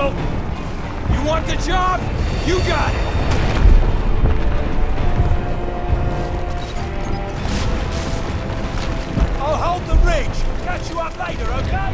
help. You want the job? You got it. I'll hold the ridge. Catch you up later, okay?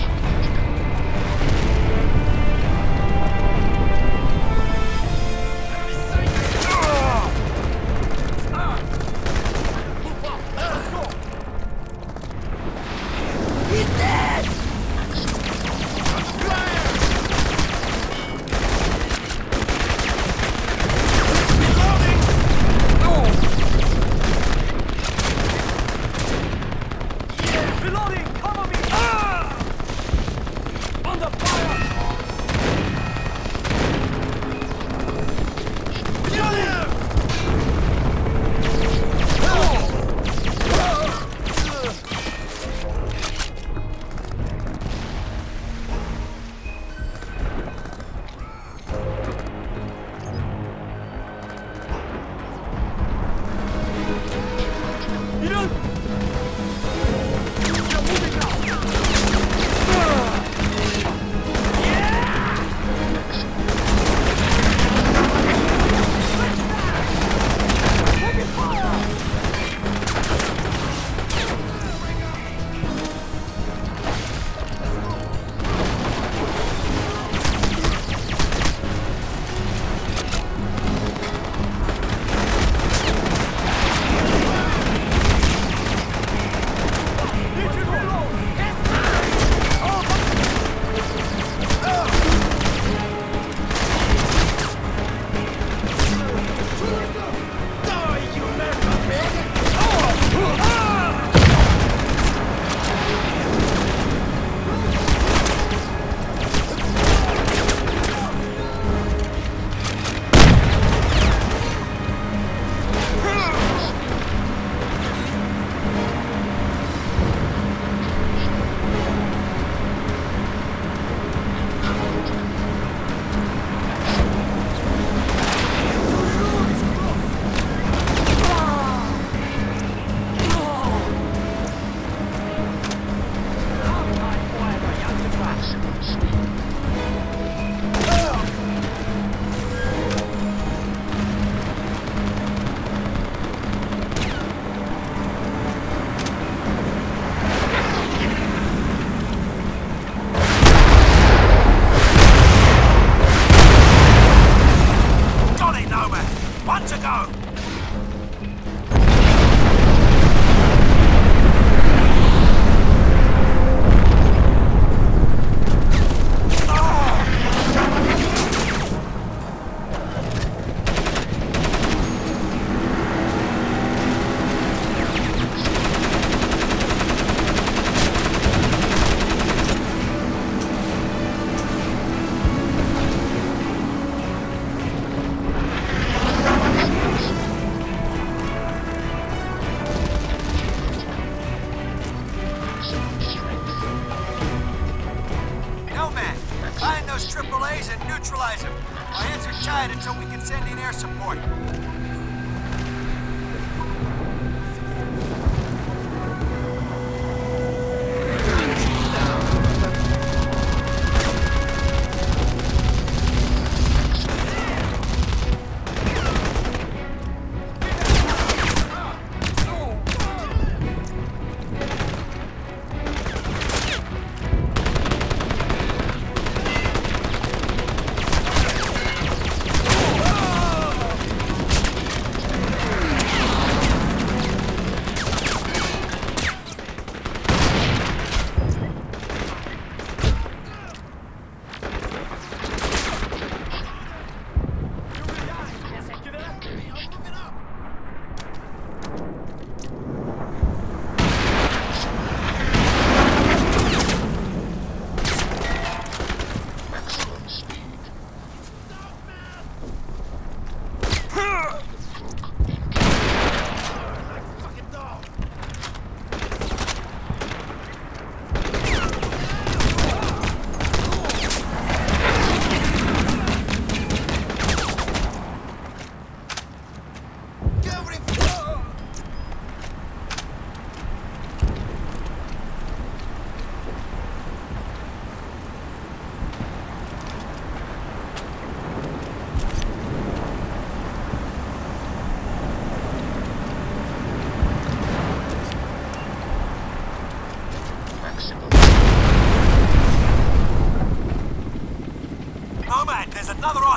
Until we can send in air support.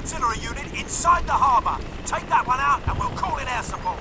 artillery unit inside the harbour. Take that one out and we'll call in air support.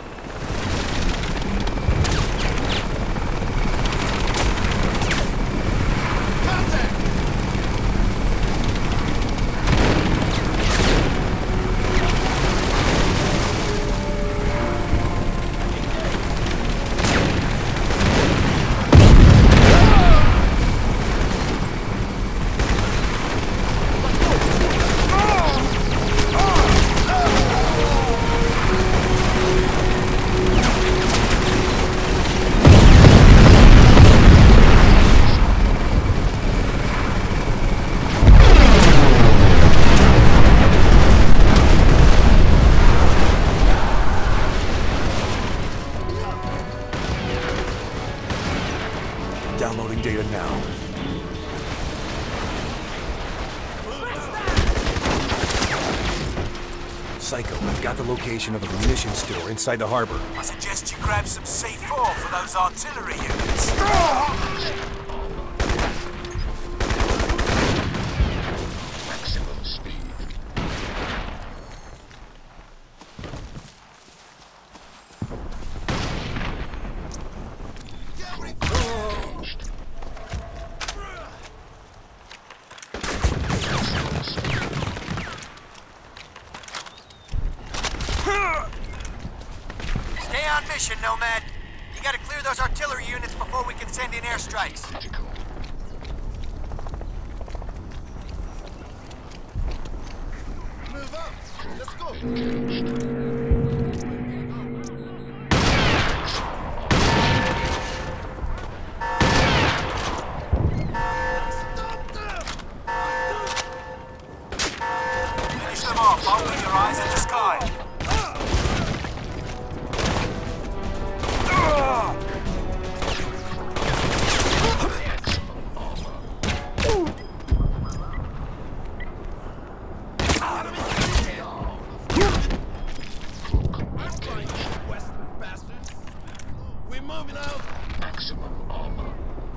Downloading data now. Psycho, I've got the location of a munitions store inside the harbor. I suggest you grab some C4 for those artillery units. Maximum speed. Stay on mission, Nomad. You gotta clear those artillery units before we can send in airstrikes. Critical. Move up! Let's go! Engaged. Finish them off. I'll keep your eyes in the sky. We're moving out! Maximum armor.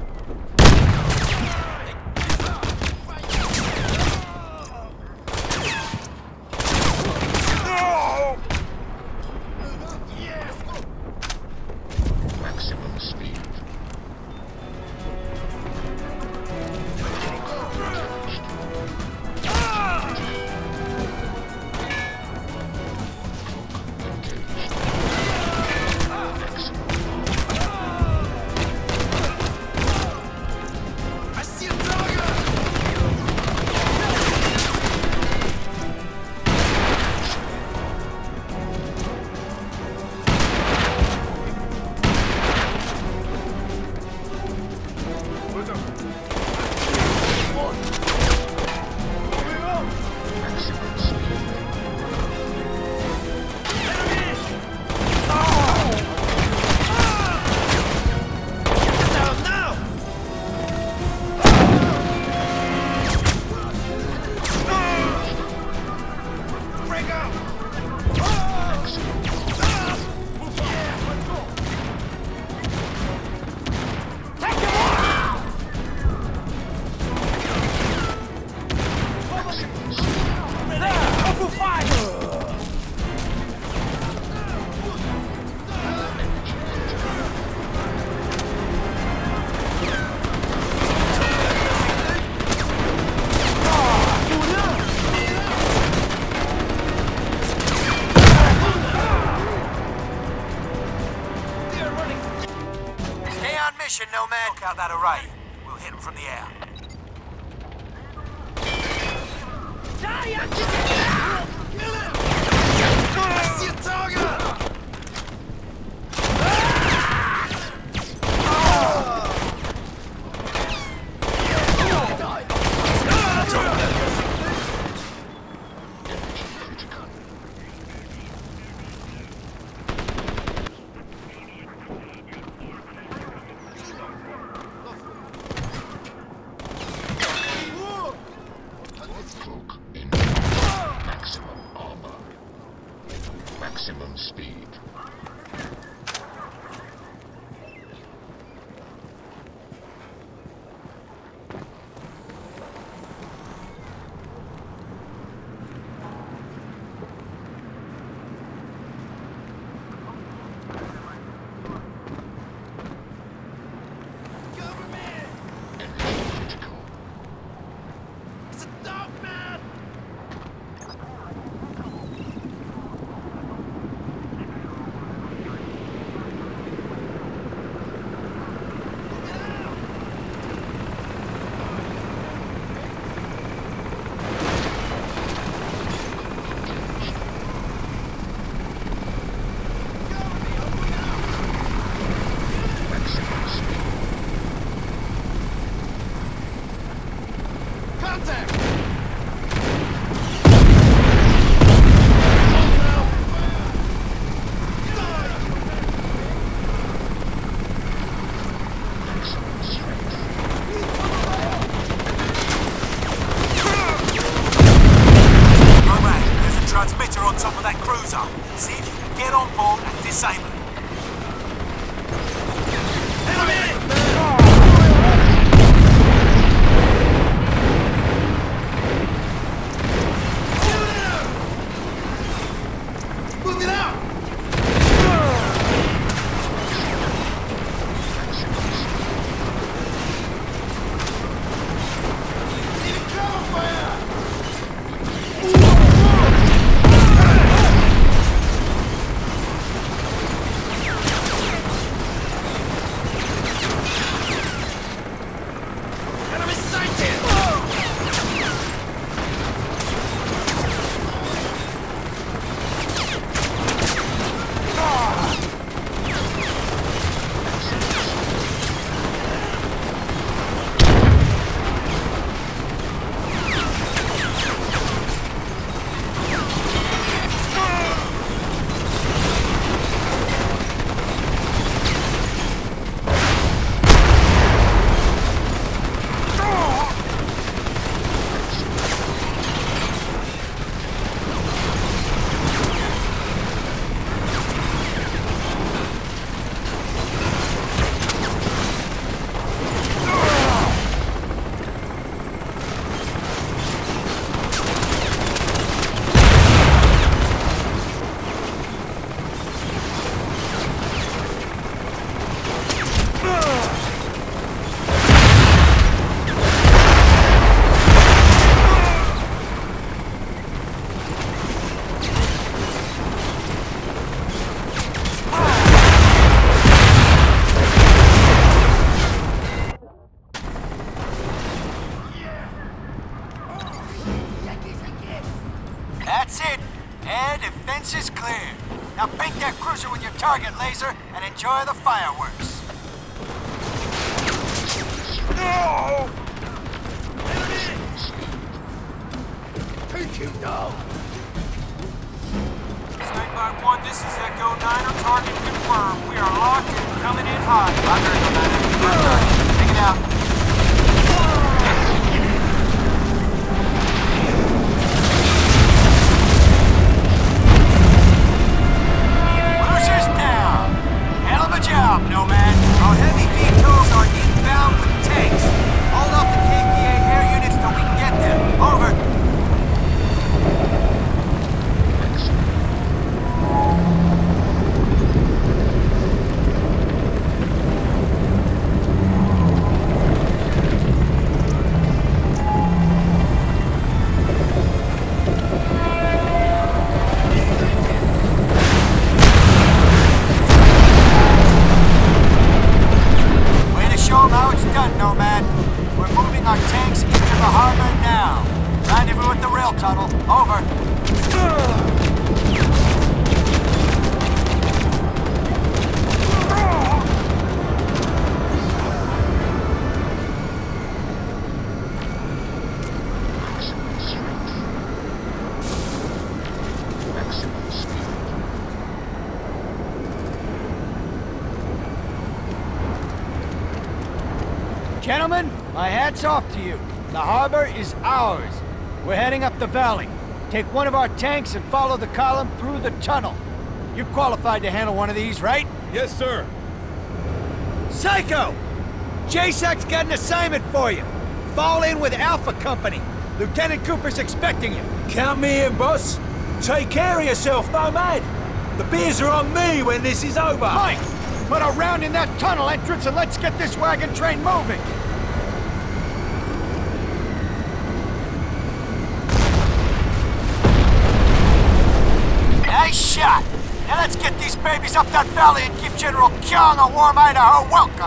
Maximum speed. I see a target! Maximum speed. Now! Break out! Maximum speed. Open fire! Stay on mission, Nomad. Knock out that array. We'll hit them from the air. I see a target! Critical. Maximum armor. Maximum assignment. Move it out! Need a cover fire! Enemy sighted! That's it. Air defense is clear. Now paint that cruiser with your target laser and enjoy the fireworks. No! Take him down! Snake by 1, this is Echo 9 on target confirmed. We are locked and coming in hot. Roger, Echo 9. Take it out. Cruiser's down. Hell of a job, Nomad. Our heavy vehicles are inbound with tanks. Hold off the KPA air units till we can get them. Over. Way to show them how it's done, Nomad. We're moving our tanks into the harbor now. Rendezvous at the rail tunnel. Over. Maximum strength. Maximum speed. Gentlemen, my hat's off to you. The harbor is ours. We're heading up the valley. Take one of our tanks and follow the column through the tunnel. You're qualified to handle one of these, right? Yes, sir. Psycho! JSAC's got an assignment for you. Fall in with Alpha Company. Lieutenant Cooper's expecting you. Count me in, boss. Take care of yourself, Nomad. The beers are on me when this is over. Mike, put a round in that tunnel entrance and let's get this wagon train moving. Nice shot! Now let's get these babies up that valley and give General Kyung a warm Idaho welcome!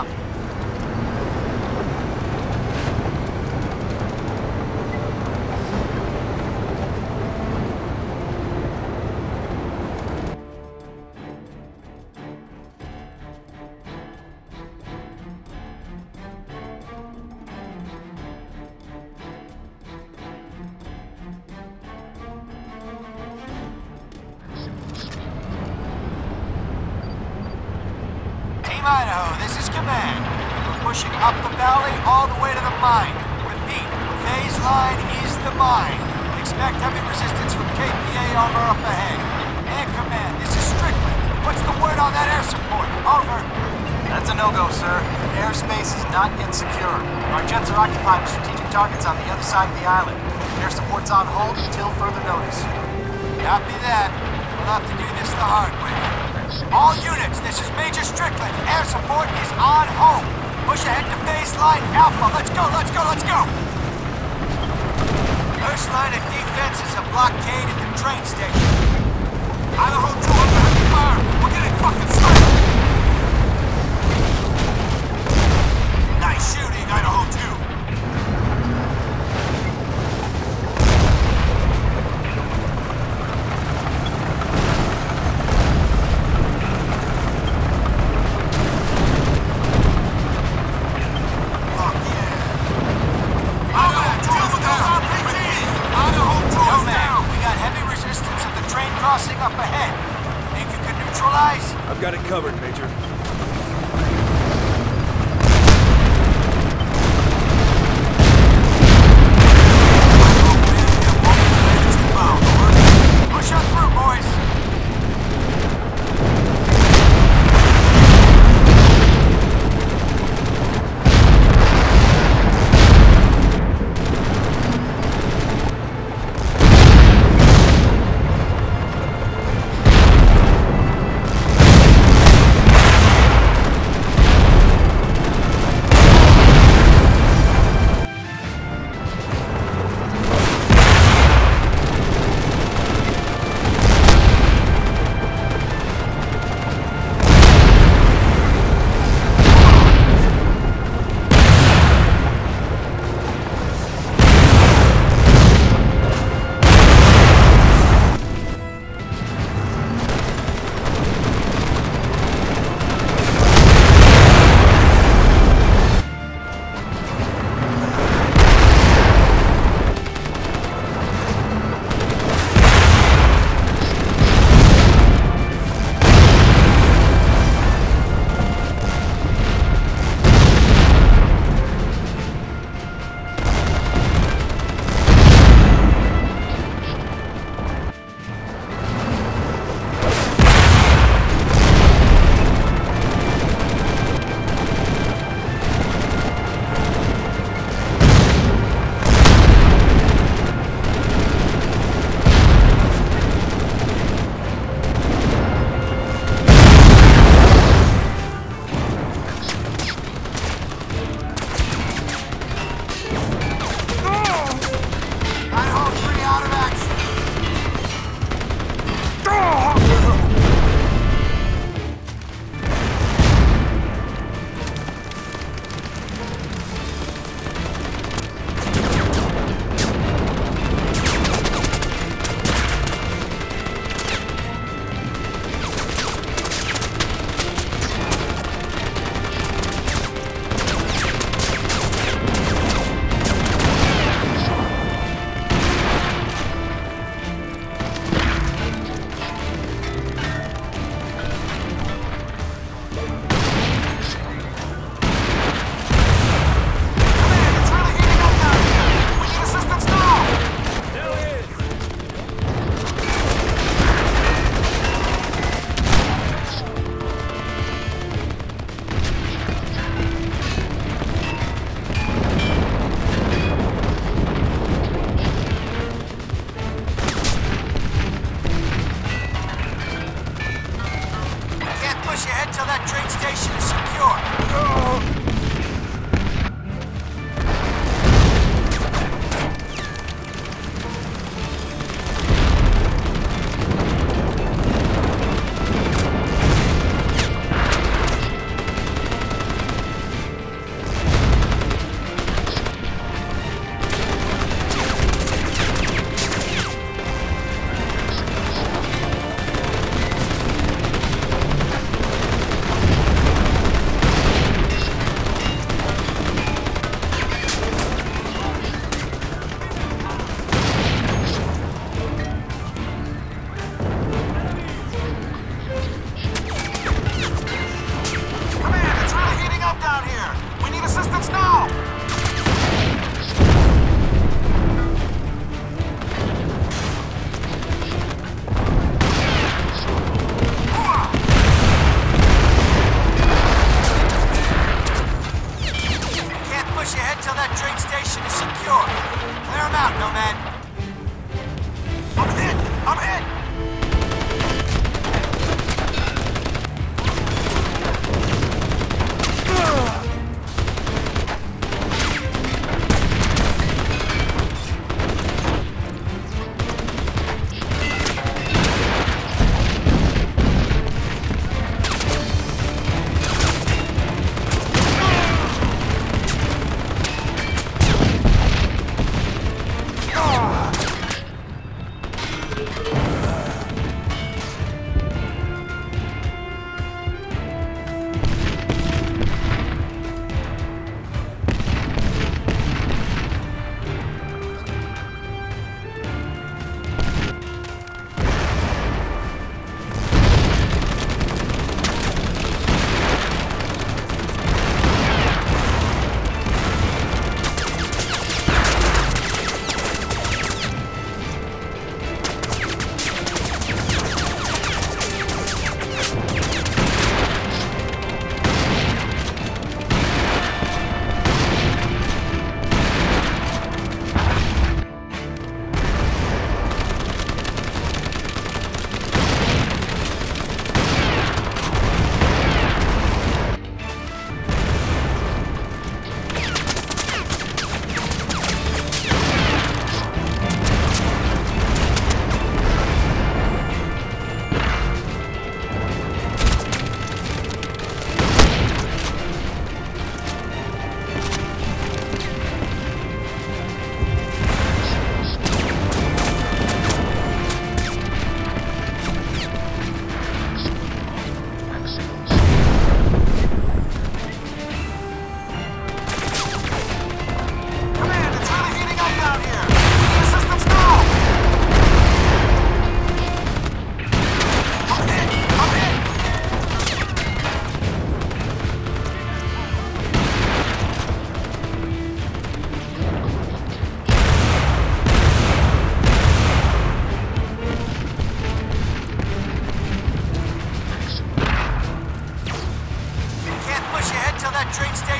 Team Idaho, this is command. We're pushing up the valley all the way to the mine. Repeat, phase line is the mine. Expect heavy resistance from KPA armor up ahead. And command, this is Strickland. What's the word on that air support? Over. That's a no-go, sir. Airspace is not yet secure. Our jets are occupied with strategic targets on the other side of the island. Air support's on hold until further notice. Copy that. We'll have to do this the hard way. All units, this is Major Strickland. Air support is on hold. Push ahead to baseline Alpha. Let's go, let's go, let's go! First line of defense is a blockade at the train station. Idaho 2 under heavy fire. We're getting fucking sniped. Nice shooting, Idaho 2. Crossing up ahead. Think you can neutralize? I've got it covered, Major. Push on through, boys.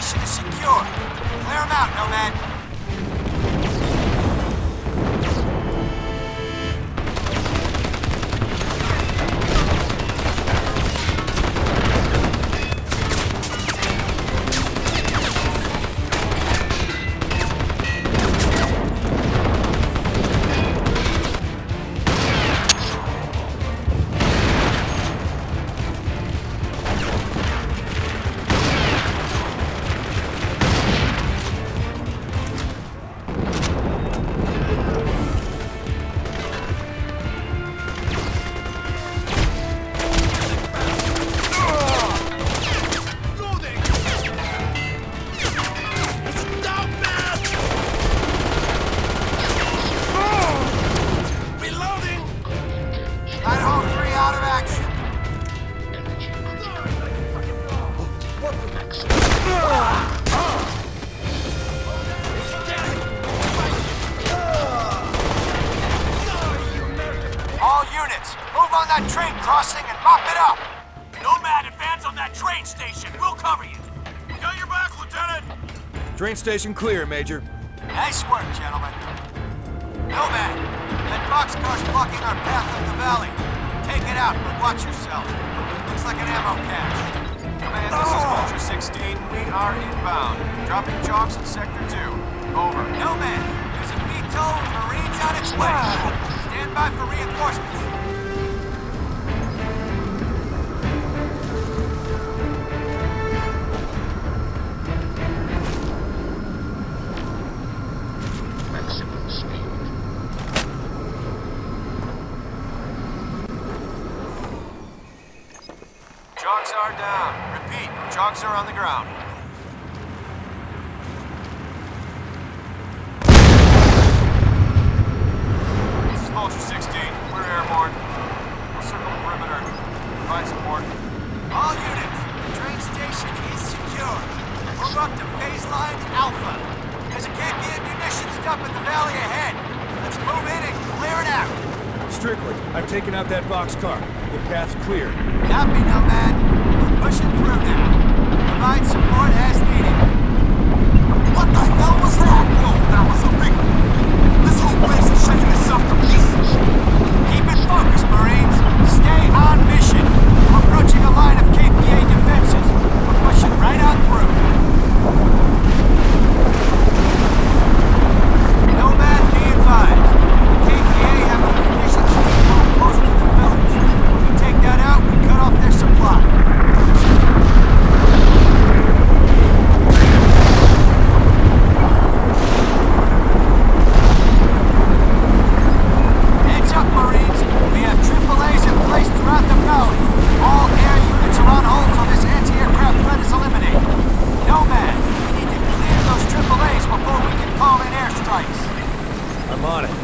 station is secure. Clear them out, Nomad. Train crossing and mop it up! Nomad, advance on that train station. We'll cover you. Got your back, Lieutenant. Train station clear, Major. Nice work, gentlemen. Nomad, that boxcar's blocking our path up the valley. Take it out, but watch yourself. Looks like an ammo cache. Command, this is Vulture 16. We are inbound. Dropping chocks in Sector 2. Over. Nomad, there's a VTOL Marines on its way. Stand by for reinforcements. Maximum speed. Chocks are down. Repeat, chocks are on the ground. This is Vulture 16. We're airborne. We'll circle the perimeter. Provide support. All units, the train station is secure. Move up to phase line Alpha. There's a KPA munitions dump in the valley ahead. Let's move in and clear it out. Strickland, I've taken out that boxcar. The path's clear. Copy, Nomad. We're pushing through now. Provide support as needed. What the hell was that? Whoa, that was a big one. This whole place is shaking itself to pieces. Keep it focused, Marines. Stay on mission. We're approaching a line of KPA defenses. We're pushing right on through. Nomad, be advised. KPA have a munitions depot close to the village. If we take that out, we cut off their supply. Heads up, Marines. We have AAAs in place throughout the valley. All air units are on hold till this anti-aircraft threat is eliminated. Nomad, we need to clear those AAAs before we can call in airstrikes. I'm on it.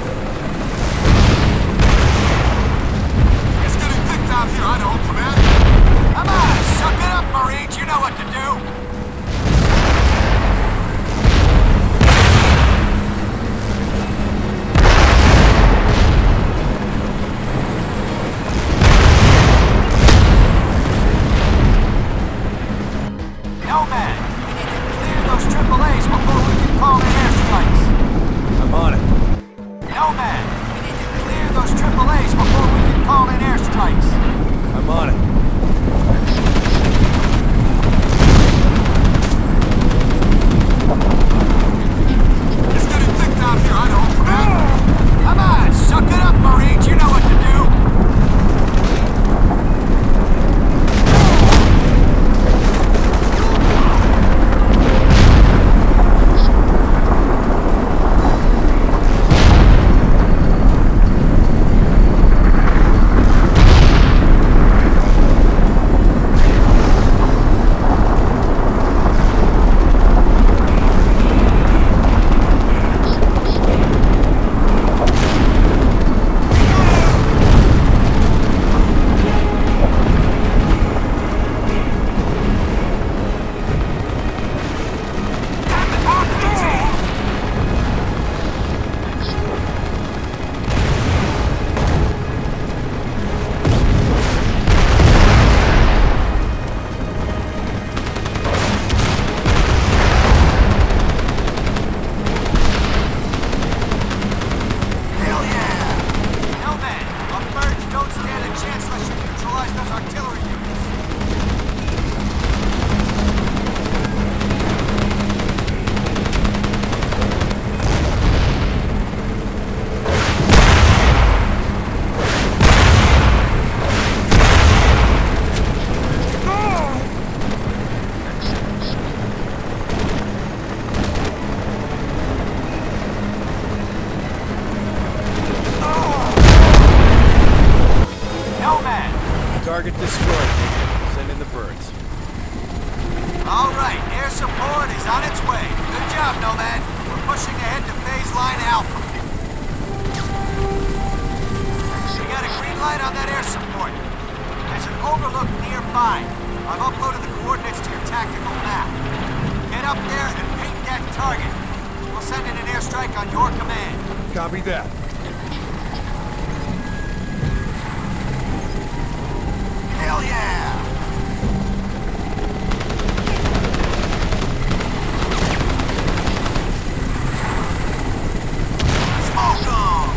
It's getting thick down here, Idaho, Command. Come on, suck it up, Marines. You know what to do. Nomad, we need to clear those AAAs before we can call in airstrikes. I'm on it. Nomad, we need to clear those AAAs before we can call in airstrikes. I'm on it. It's getting thick down here, Idaho, Command. Come on, suck it up, Marines. You know what to do. support is on its way. Good job, Nomad. We're pushing ahead to phase line Alpha. We got a green light on that air support. There's an overlook nearby. I've uploaded the coordinates to your tactical map. Get up there and paint that target. We'll send in an airstrike on your command. Copy that. Hell yeah! Smoke 'em!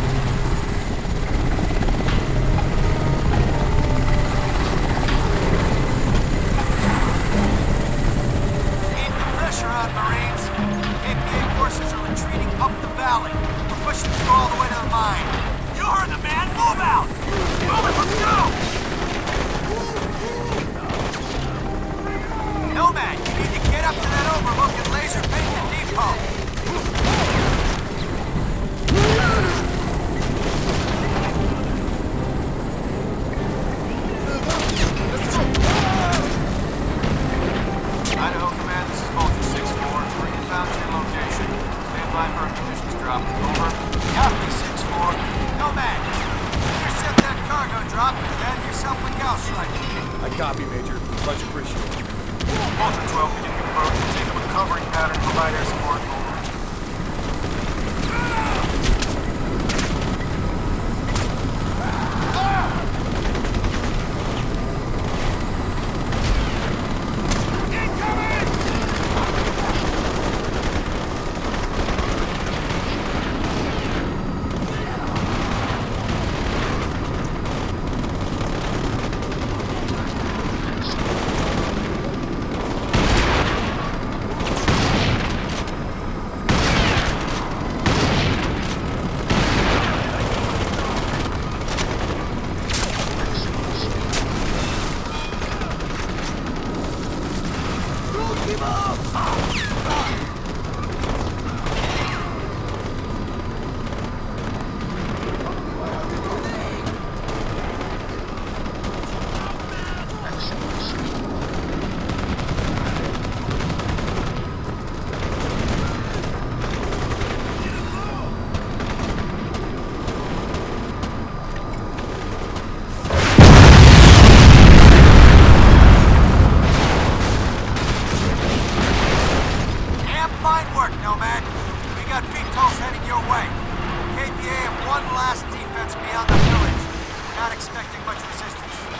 Keep the pressure on, Marines. KPA forces are retreating up the valley. We're pushing through all the way to the mine. You heard the man! Move out! Move it! Let's go! Nomad, you need to get up to that overlook and laser paint the depot. Idaho Command, this is Vulture 6-4. We're inbound to your location. Stand by for a conditions drop. Over. Copy 6-4. Nomad, intercept that cargo drop and have yourself a Gauss rifle. I copy, Major. Much appreciated. Vulture 12, beginning approach. Take a recovering pattern. Provide air support. Over. Fine work, Nomad. We got VTOLs heading your way. KPA have one last defense beyond the village. We're not expecting much resistance.